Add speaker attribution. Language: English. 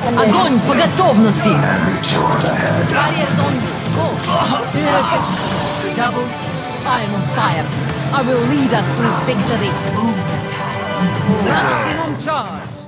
Speaker 1: Огонь по готовности!
Speaker 2: Enemy turret ahead.
Speaker 1: Barriers on go! Double, I am on fire. I will lead us to victory. Maximum charge!